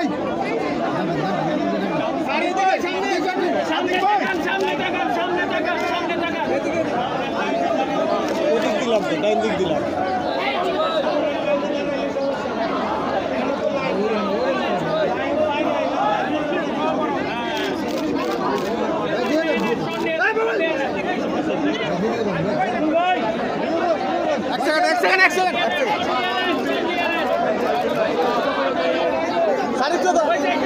ডাইন দিক দিলাম। এক সেকেন্ড সাড়ে চোদ্দ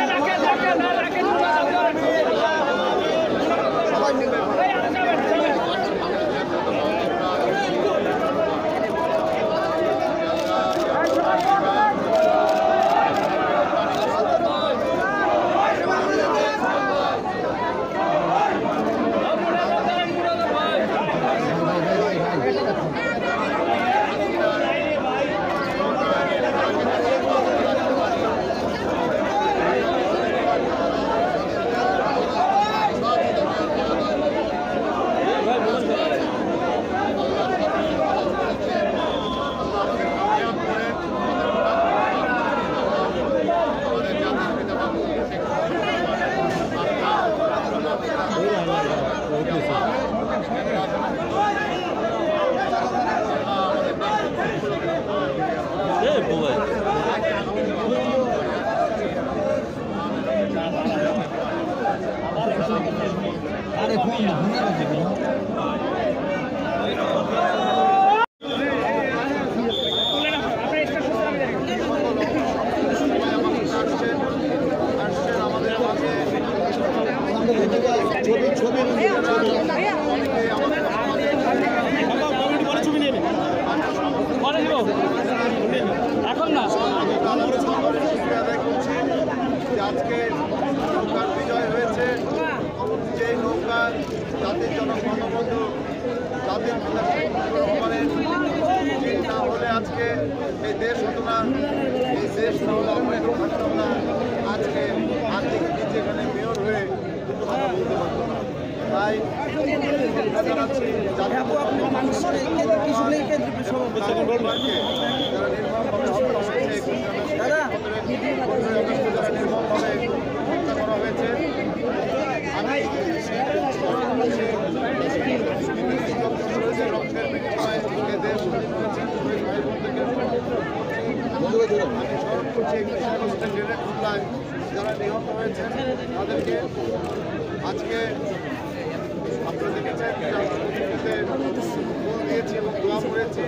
আরে ফোন এখন না আজকে নৌকার বিজয় হয়েছে। যে নৌকা জাতির জন্য বঙ্গবন্ধু জাতির পিতা করেন, না হলে আজকে এই দেশ হতো না, এই দেশ না হলে আমরা এখন থাকতাম না। আজকে আর্থিক নিজে এখানে মেয়র হয়ে দুটো কথা বলতে পারতো না। তাই জানাচ্ছি যারা নির্মমভাবে হত্যা করা হয়েছে, আমি রক্তের বিনিময়ে দেশ স্বাধীন হয়েছে। ভাই বোন থেকে আমি স্মরণ করছি গ্রেনেড হামলায় যারা নিহত হয়েছে তাদেরকে। আজকে আপনারা দেখেছেন ফুল দিয়েছি এবং দোয়া করেছি।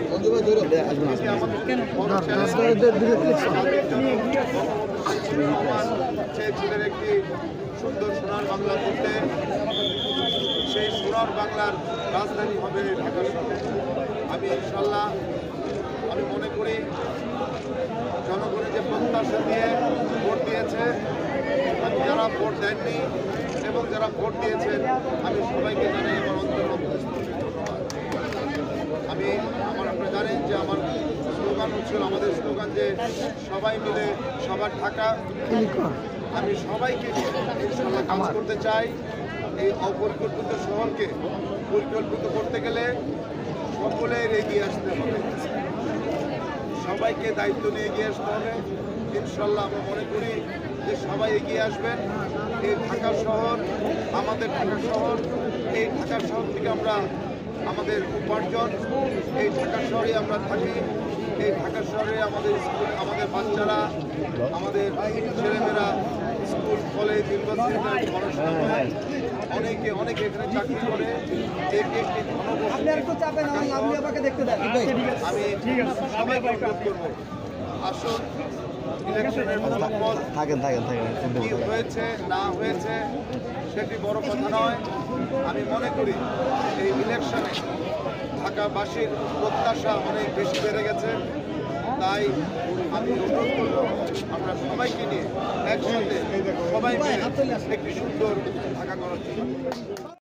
ছেলের একটি সুন্দর সোনার বাংলা করতে, সেই সোনার বাংলার রাজধানী হবে ঢাকার সাথে। আমি ইনশাল্লাহ আমি মনে করি জনগণের যে প্রত্যাশা দিয়ে ভোট দিয়েছে, আমি যারা ভোট দেননি এবং যারা ভোট দিয়েছেন আমি সবাইকে জানাই আমার অন্তর্গত ধন্যবাদ। আপনারা জানেন যে আমার স্লোগান হচ্ছিল, আমাদের স্লোগান যে সবাই মিলে সবার ঢাকা। আমি সবাইকে ইনশাল্লাহ কাজ করতে চাই। এই অপরিকল্পিত শহরকে পরিকল্পিত করতে গেলে সকলের এগিয়ে আসতে হবে, সবাইকে দায়িত্ব নিয়ে এগিয়ে আসতে হবে। ইনশাল্লাহ আমরা মনে করি যে সবাই এগিয়ে আসবেন। এই ঢাকা শহর আমাদের ঢাকা শহর, এই ঢাকা শহর থেকে আমরা আমাদের উপার্জন, এই ঢাকা শহরে আমরা থাকি, এই ঢাকা শহরে আমাদের স্কুল, আমাদের বাচ্চারা, আমাদের ছেলেমেয়েরা স্কুল কলেজ ইউনিভার্সিটিতে পড়াশোনা করে, অনেকে এখানে চাকরি করে। একটি আমি সবাইকে অনুরোধ করবো, আসুন ইলেকশনের ফলাফল কি হয়েছে না হয়েছে সেটি বড় কথা নয়। আমি মনে করি এই ইলেকশনে ঢাকাবাসীর প্রত্যাশা অনেক বেশি বেড়ে গেছে। তাই আমি অনুরোধ করব আমরা সবাইকে নিয়ে একসাথে সবাই মিলে একটি সুন্দর ঢাকা করার জন্য।